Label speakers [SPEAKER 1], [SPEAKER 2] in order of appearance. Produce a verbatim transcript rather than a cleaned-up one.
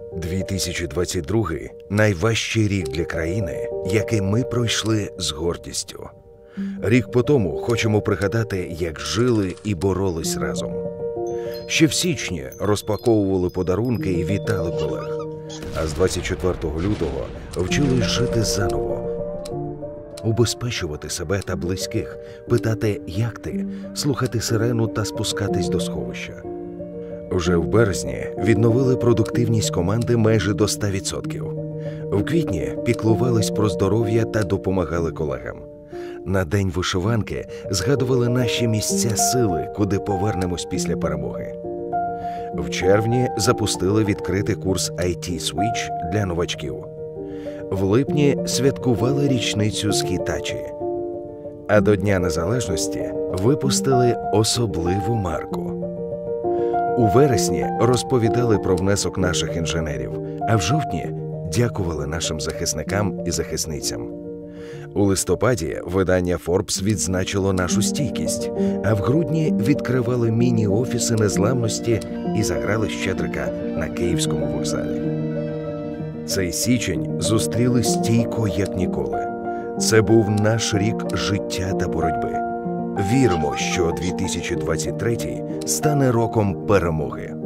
[SPEAKER 1] дві тисячі двадцять другий – найважчий рік для країни, який ми пройшли з гордістю. Рік по тому хочемо пригадати, як жили і боролись разом. Ще в січні розпаковували подарунки і вітали колег. А з двадцять четвертого лютого вчились жити заново. Убезпечувати себе та близьких, питати «як ти?», слухати сирену та спускатись до сховища. Вже в березні відновили продуктивність команди майже до ста відсотків. В квітні піклувались про здоров'я та допомагали колегам. На День вишиванки згадували наші місця сили, куди повернемось після перемоги. В червні запустили відкритий курс ай ті Switch для новачків. В липні святкували річницю з Hitachi. А до Дня Незалежності випустили особливу марку. У вересні розповідали про внесок наших інженерів, а в жовтні дякували нашим захисникам і захисницям. У листопаді видання Forbes відзначило нашу стійкість, а в грудні відкривали міні-офіси незламності і заграли щедрика на Київському вокзалі. Цей січень зустріли стійко, як ніколи. Це був наш рік життя та боротьби. Віримо, що дві тисячі двадцять третій стане роком перемоги.